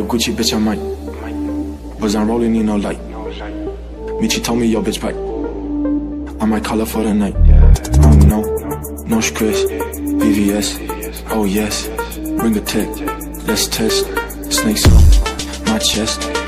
Gucci, bitch, I might. Was I'm rolling in no light. Michi told me your bitch back. I might call her for the night. Oh no, no stress. VVS, oh yes. Bring a tech, let's test. Snakes up my chest.